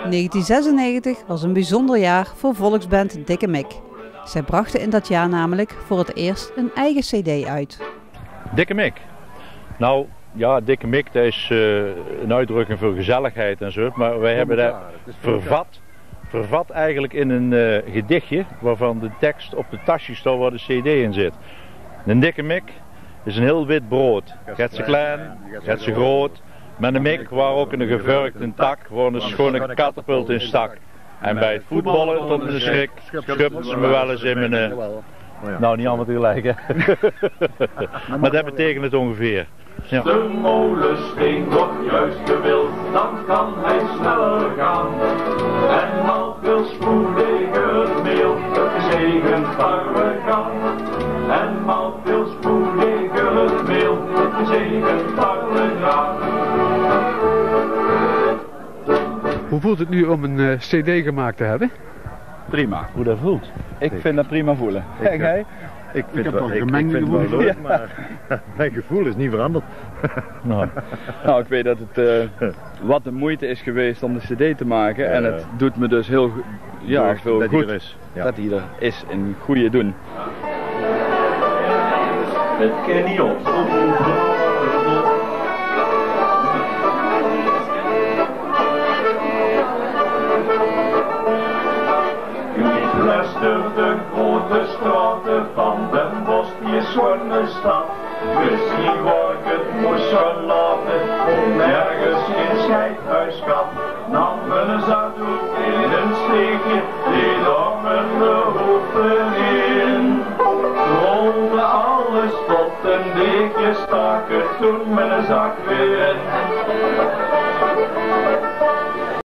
1996 was een bijzonder jaar voor volksband Dikke Mik. Zij brachten in dat jaar namelijk voor het eerst een eigen cd uit. Dikke Mik. Nou ja, Dikke Mik, dat is een uitdrukking voor gezelligheid en zo. Maar wij hebben dat vervat eigenlijk in een gedichtje waarvan de tekst op de tasje staat waar de cd in zit. Een dikke mik is een heel wit brood. Gaat ze klein, gaat ze groot. Met een mik waar ook een gevurkte tak waar een schone katapult in stak. En bij het voetballen tot een schrik schubten ze me wel eens in mijn... Nou, niet allemaal tegelijk, hè. Maar dat betekent het ongeveer. Ja. De molensteen wordt juist gewild, dan kan hij sneller gaan. En al veel spoediger het meel, het gezegend tarwe kan. En al veel spoediger het meel, het gezegend tarwe kan. Hoe voelt het nu om een cd gemaakt te hebben? Prima. Hoe dat voelt? Ik vind dat prima voelen. Kijk, jij? Ik heb wel gemengde gevoelens, leuk, maar mijn gevoel is niet veranderd. Nou, ik weet dat het wat de moeite is geweest om de cd te maken en het doet me dus heel veel dat goed hij er is. Ja. dat hij er is in goede doen. Het kan niet op. Luister de grote straten van Den Bosch, die schone stad. Misschien wordt het moest gelaten, om nergens geen scheidhuis kan. Nam een zakdoek in een steekje, deed door mijn hoofden in. Rolde alles tot een deegje, stak het toen met een zak weer in.